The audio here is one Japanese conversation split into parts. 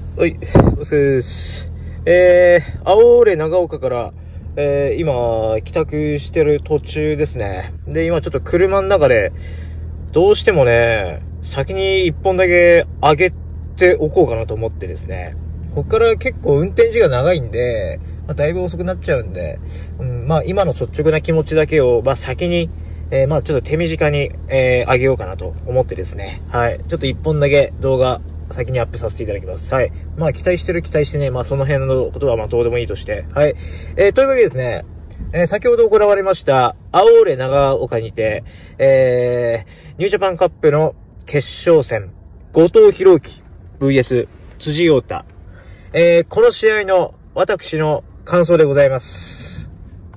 はい、お疲れです。青レ長岡から、今、帰宅してる途中ですね。で、今ちょっと車の中で、どうしてもね、先に一本だけ上げておこうかなと思ってですね。こっから結構運転時間長いんで、だいぶ遅くなっちゃうんで、今の率直な気持ちだけを、先に、ちょっと手短に、上げようかなと思ってですね。はい。ちょっと一本だけ動画、先にアップさせていただきます。はい。期待してる期待してね、その辺のことはどうでもいいとして。はい。というわけでですね、先ほど行われました、青レ長岡にて、ニュージャパンカップの決勝戦、後藤弘樹 VS 辻陽太。この試合の私の感想でございます。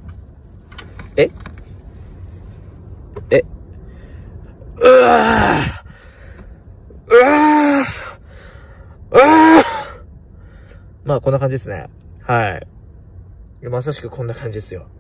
こんな感じですね。はい。まさしくこんな感じですよ。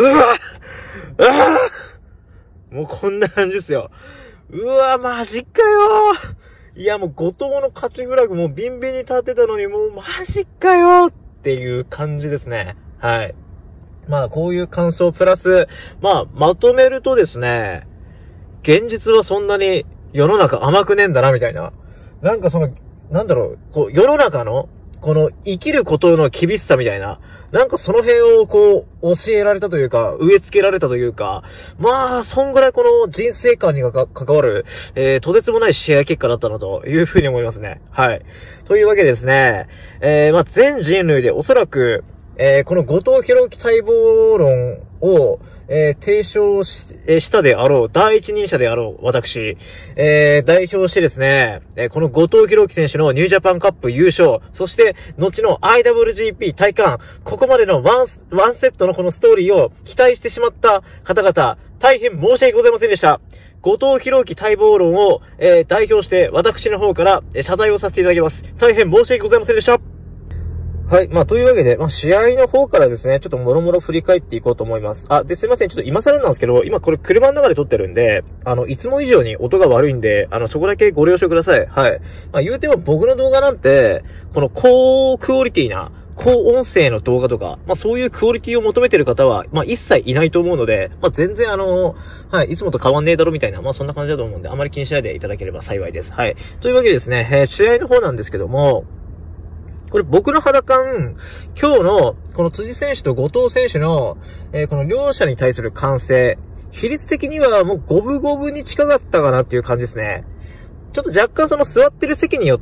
もうこんな感じですよ。マジかよ。いや、もう後藤の勝ちフラグもうビンビンに立ってたのに、もうマジかよっていう感じですね。はい。こういう感想プラス、まとめるとですね、現実はそんなに世の中甘くねえんだな、みたいな。世の中の、この生きることの厳しさみたいな、その辺を教えられたというか、植え付けられたというか、そんぐらいこの人生観に関わる、とてつもない試合結果だったなというふうに思いますね。はい。というわけでですね、全人類でおそらく、この後藤弘樹待望論を、提唱したであろう、第一人者であろう、私、代表してですね、この後藤弘樹選手のニュージャパンカップ優勝、そして、後の IWGP 体感、ここまでのワンセットのこのストーリーを期待してしまった方々、大変申し訳ございませんでした。後藤弘樹待望論を、代表して私の方から謝罪をさせていただきます。大変申し訳ございませんでした。はい。というわけで、試合の方からですね、ちょっともろもろ振り返っていこうと思います。すいません。ちょっと今更なんですけど、今これ車の中で撮ってるんで、いつも以上に音が悪いんで、そこだけご了承ください。はい。言うても僕の動画なんて、この高クオリティな、高音声の動画とか、そういうクオリティを求めてる方は、一切いないと思うので、全然いつもと変わんねえだろみたいな、そんな感じだと思うんで、あまり気にしないでいただければ幸いです。はい。というわけでですね、試合の方なんですけども、これ僕の肌感、今日のこの辻選手と後藤選手の、この両者に対する歓声、比率的にはもう五分五分に近かったかなっていう感じですね。ちょっと若干その座ってる席によって、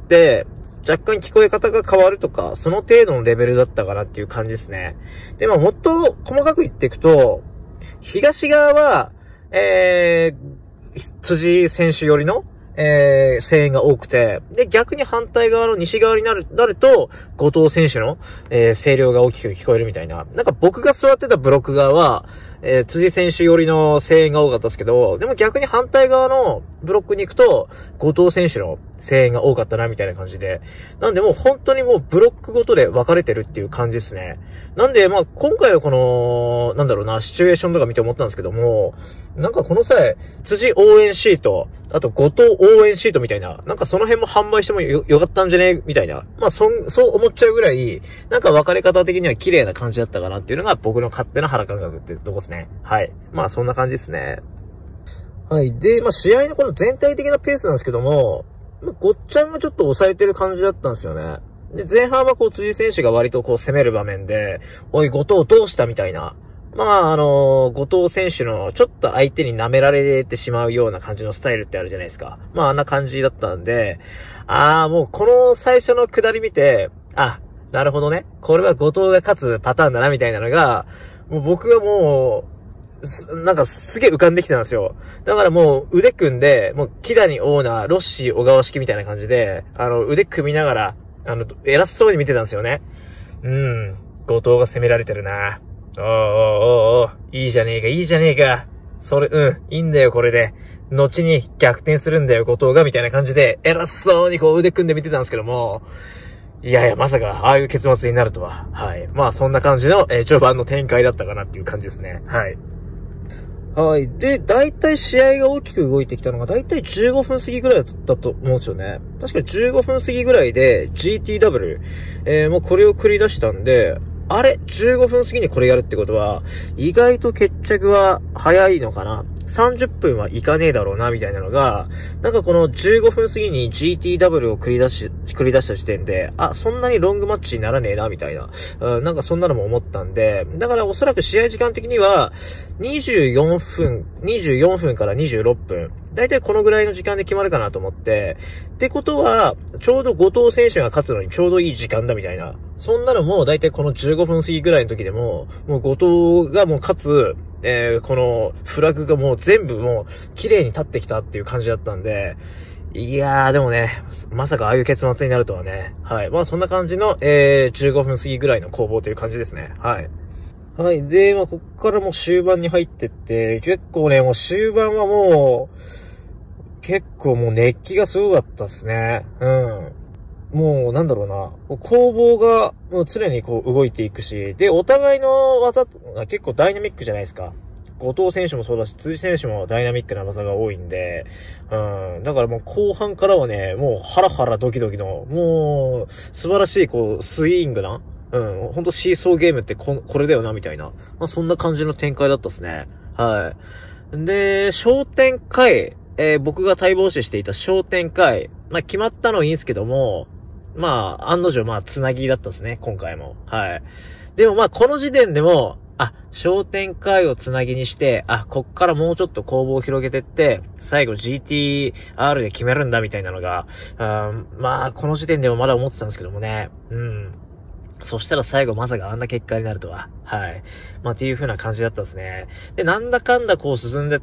若干聞こえ方が変わるとか、その程度のレベルだったかなっていう感じですね。で、もっと細かく言っていくと、東側は、辻選手寄りの、声援が多くて、で、逆に反対側の西側になると、後藤選手の、声量が大きく聞こえるみたいな。僕が座ってたブロック側は、辻選手寄りの声援が多かったですけど、でも逆に反対側のブロックに行くと、後藤選手の声援が多かったな、みたいな感じで。なんでもう本当にもうブロックごとで分かれてるっていう感じですね。なんで、今回のこの、シチュエーションとか見て思ったんですけども、この際、辻応援シート、あと後藤応援シートみたいな、その辺も販売してもよかったんじゃねみたいな。そう思っちゃうぐらい、分かれ方的には綺麗な感じだったかなっていうのが僕の勝手な腹感覚ってとこですね。はい。そんな感じですね。はい。で、試合のこの全体的なペースなんですけども、ごっちゃんがちょっと抑えてる感じだったんですよね。で、前半は辻選手が割と攻める場面で、おい、後藤どうしたみたいな。後藤選手のちょっと相手に舐められてしまうような感じのスタイルってあるじゃないですか。あんな感じだったんで、もうこの最初の下り見て、なるほどね。これは後藤が勝つパターンだなみたいなのが、もう僕はもう、すげえ浮かんできてたんですよ。だからもう腕組んで、もう木谷オーナー、ロッシー小川式みたいな感じで、腕組みながら、偉そうに見てたんですよね。後藤が攻められてるな。いいじゃねえか。それ、いいんだよ、これで。後に逆転するんだよ、後藤が、みたいな感じで、偉そうに腕組んで見てたんですけども、いやいや、まさか、ああいう結末になるとは。はい。そんな感じの、序盤の展開だったかなっていう感じですね。はい。 はい。で、大体試合が大きく動いてきたのが、大体15分過ぎぐらいだったと思うんですよね。確か15分過ぎぐらいで GTW、もうこれを繰り出したんで、あれ ?15 分過ぎにこれやるってことは、意外と決着は早いのかな ?30 分はいかねえだろうな、みたいなのが、なんかこの15分過ぎに GTW を繰り出した時点で、あ、そんなにロングマッチにならねえな、みたいな。なんかそんなのも思ったんで、だからおそらく試合時間的には、24分から26分。だいたいこのぐらいの時間で決まるかなと思って。ってことは、ちょうど後藤選手が勝つのにちょうどいい時間だみたいな。そんなのもだいたいこの15分過ぎぐらいの時でも、もう後藤がもう勝つ、このフラグがもう全部もう綺麗に立ってきたっていう感じだったんで、いやーでもね、まさかああいう結末になるとはね。はい。まあそんな感じの、15分過ぎぐらいの攻防という感じですね。はい。はい。で、まあこっからもう終盤に入ってって、結構ね、もう終盤はもう、結構もう熱気がすごかったですね。うん。もうなんだろうな。攻防がもう常にこう動いていくし、で、お互いの技が結構ダイナミックじゃないですか。後藤選手もそうだし、辻選手もダイナミックな技が多いんで、だからもう後半からはね、もうハラハラドキドキの、もう素晴らしいこうスイングな、ほんとシーソーゲームってこれだよなみたいな、まあそんな感じの展開だったですね。はい。で、昇天会、僕が待望視していた昇天会、まあ決まったのはいいんですけども、まあ案の定まあつなぎだったですね、今回も。はい。でもまあこの時点でも、昇天会をつなぎにして、こっからもうちょっと攻防を広げてって、最後 GTR で決めるんだみたいなのが、まあ、この時点でもまだ思ってたんですけどもね。そしたら最後まさかあんな結果になるとは。はい。まあ、っていう風な感じだったですね。で、なんだかんだこう進んでって、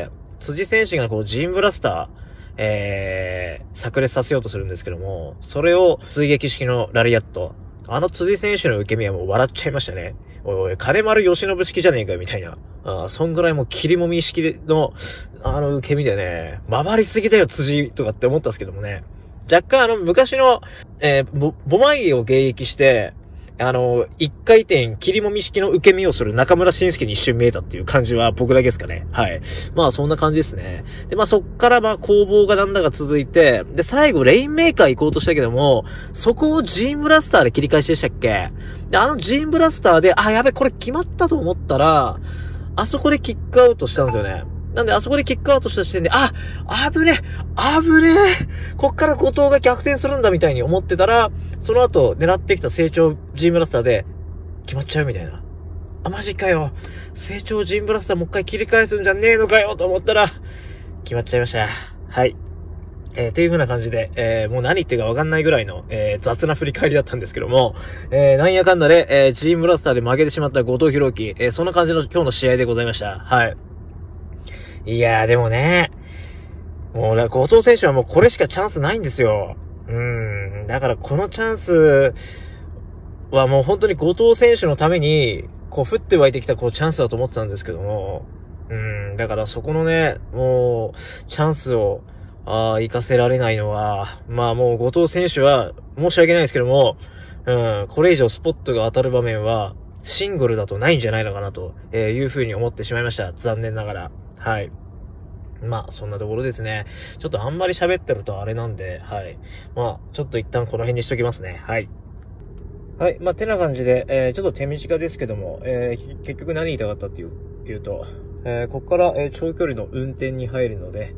辻選手がこうジーンブラスター、炸裂させようとするんですけども、それを追撃式のラリアット。辻選手の受け身はもう笑っちゃいましたね。おい、金丸義信式じゃねえかよ、みたいな。そんぐらいもう切りもみ式の、受け身でね、回りすぎだよ、辻、とかって思ったんですけどもね。若干昔の、ボマイを迎撃して、一回転切りもみ式の受け身をする中村慎介に一瞬見えたっていう感じは僕だけですかね。はい。まあそんな感じですね。で、まあそっからまあ攻防がなんだか続いて、で、最後レインメーカー行こうとしたけども、そこをジーンブラスターで切り返しでしたっけ？で、ジーンブラスターで、やべ、これ決まったと思ったら、あそこでキックアウトしたんですよね。なんで、あそこでキックアウトした時点で、危ねえこっから後藤が逆転するんだみたいに思ってたら、その後狙ってきた成長ジーンブラスターで、決まっちゃうみたいな。マジかよ。成長ジーンブラスターもう一回切り返すんじゃねえのかよと思ったら、決まっちゃいました。はい。っていう風な感じで、もう何言ってるかわかんないぐらいの、雑な振り返りだったんですけども、なんやかんだで、ジーンブラスターで負けてしまった後藤弘樹、そんな感じの今日の試合でございました。はい。いやーでもね、もう後藤選手はもうこれしかチャンスないんですよ。だからこのチャンスはもう本当に後藤選手のために、こう降って湧いてきたこうチャンスだと思ってたんですけども、だからそこのね、もう、チャンスを、活かせられないのは、まあもう後藤選手は申し訳ないですけども、これ以上スポットが当たる場面は、シングルだとないんじゃないのかなというふうに思ってしまいました。残念ながら。はい。まあ、そんなところですね。ちょっとあんまり喋ってるとあれなんで、はい。まあ、ちょっと一旦この辺にしときますね。はい。はい。まあ、てな感じで、ちょっと手短ですけども、結局何言いたかったっていうと、ここから、長距離の運転に入るので、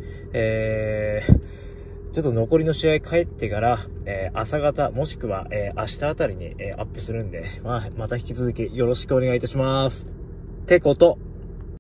ちょっと残りの試合帰ってから、朝方もしくは、明日あたりに、アップするんで、また引き続きよろしくお願いいたします。ってこと。